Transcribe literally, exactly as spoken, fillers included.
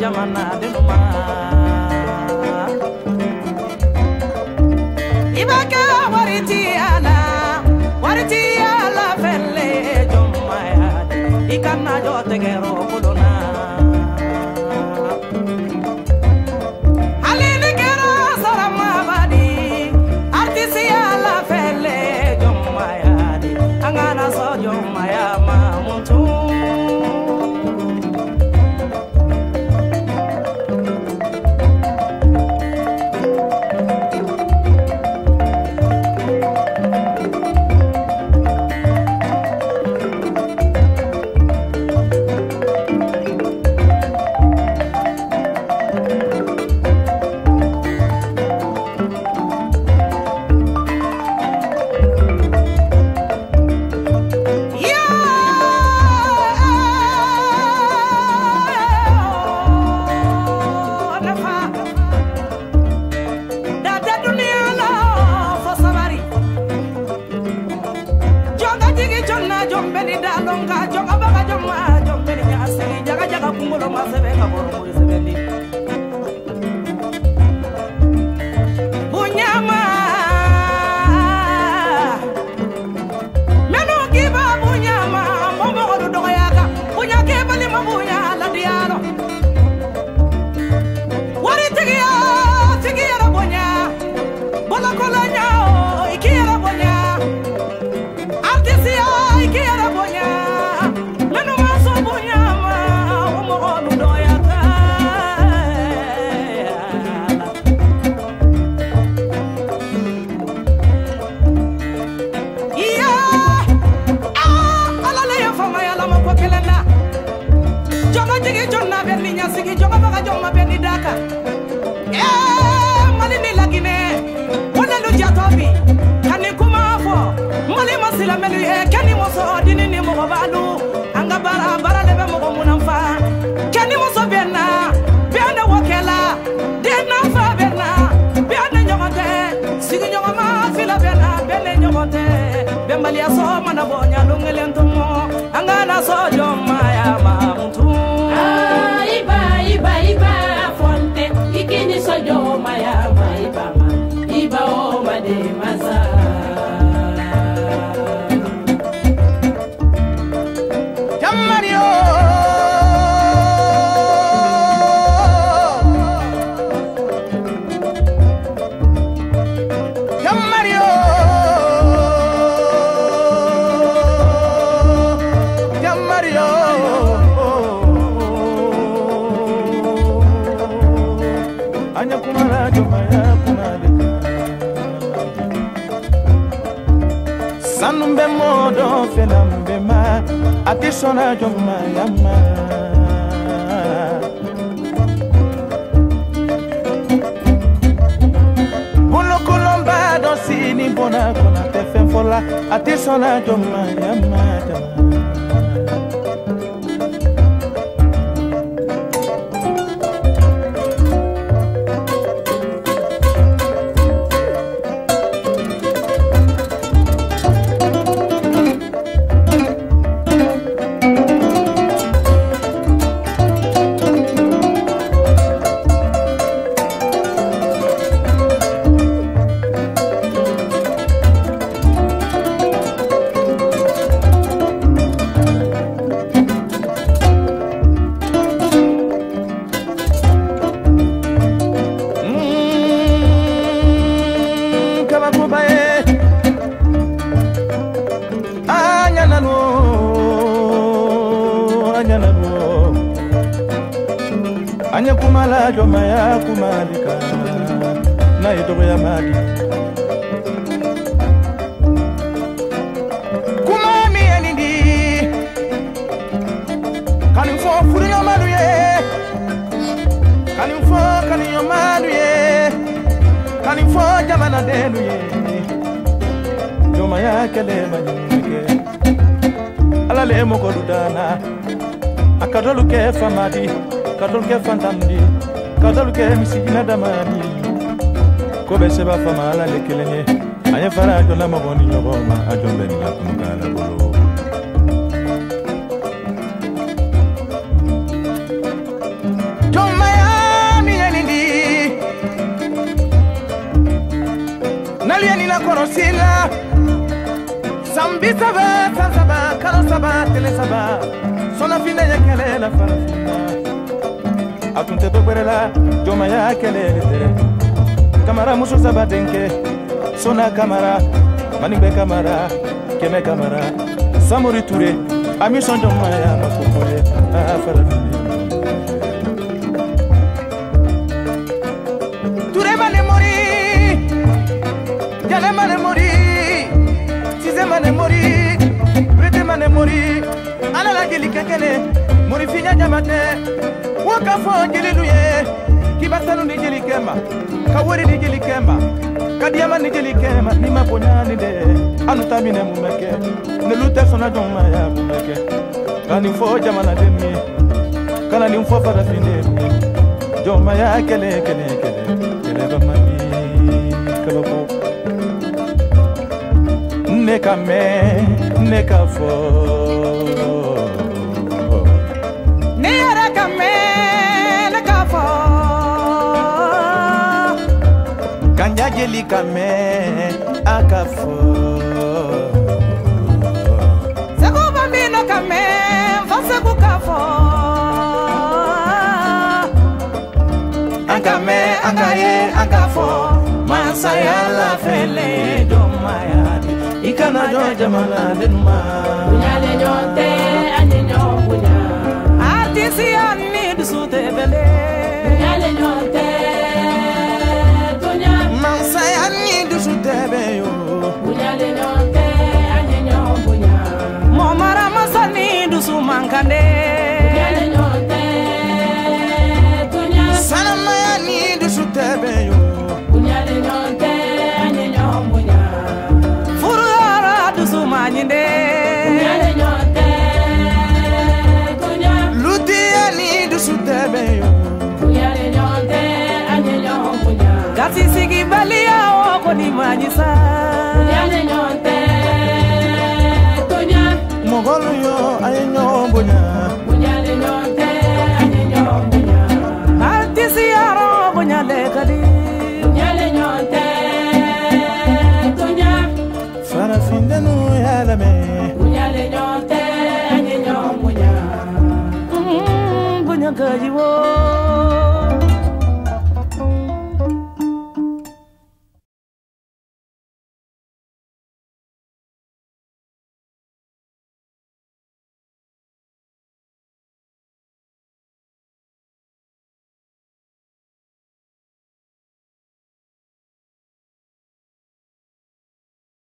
jamana denuma ibaka wariti ala wariti ala felle jomaya ikana jote gero kuluna halini gero sarama badi artisi ala felle jomaya angana so jomaya mamuntu Sona joma yama Bono kolomba do sini bona kona tefen fola ati sona joma yama Anya kumala joma ya kumalika na idogo ya magi kumami enindi kanin fo furi no manu ye kanin fo kanin yo manu ye kanin fo jamana denu ye joma ya kele manyike ala le moko dudana akadolu ke famadi kadol ke fantandi kadol ke misigina damani ko be seba fama la lekelenye anya fara jo la maboni nyobo ma ajo be ni la kumukala bolo Joma Bisaba, Sansaba, Kalosaba, Telesaba, Sonafina Yakele, la Farafina. Atunte Toberela, Jomaya Kelete, Camara Muso Sabatenke, Sona Camara, Manibe Camara, Keme Camara, Samori Touré, Amison Jomaya, Makopoe, Farafina. Touré Mane Mori, Jale Mane Mori. Mane mori, prete mane mori, ala la geli kekele, mori finya jamate, waka fo geli luye, kibatanu ni geli kema, kawori ni geli kema, kadiyama ni geli kema, ni maponya ni de, anu tamine mumeke, ne lute sona joma ya mumeke, kani fo jamana demi, kana ni mfo farafine, joma ya kele kele kele, kele bamani, kabako. Neka me, neka fo. Neka me, neka fo. Kanya jeli kame, akafo. Seko bambino kame, faseku kafo. Ankame, ankaye, ankafo. Mansaya la fele domaya. Ikana jo jamana denma Bunyale nyote anye nyobunya Artisi anni dusute bele Bunyale nyote Tunya Mansay anni dusute beyo Bunyale nyote anye nyobunya Momara masani dusu mankande Bunyale nyote Tunya Salama anni dusute beyo Bunyale nyote anye nyobunya Manyinde Bunyale nyote Tunya Luti ani dusute beyo Bunyale nyote anye nyobunya Kasi sigi balia oko ni manyisa Bunyale nyote Tunya Mogolo yo aye nyobunya Bunyale nyote anye nyobunya Artisi aro bunyale kadi Bunyale nyote Tunya Farafinde no yalame Bunyale nyote anye nyobunya Bunya kajiwo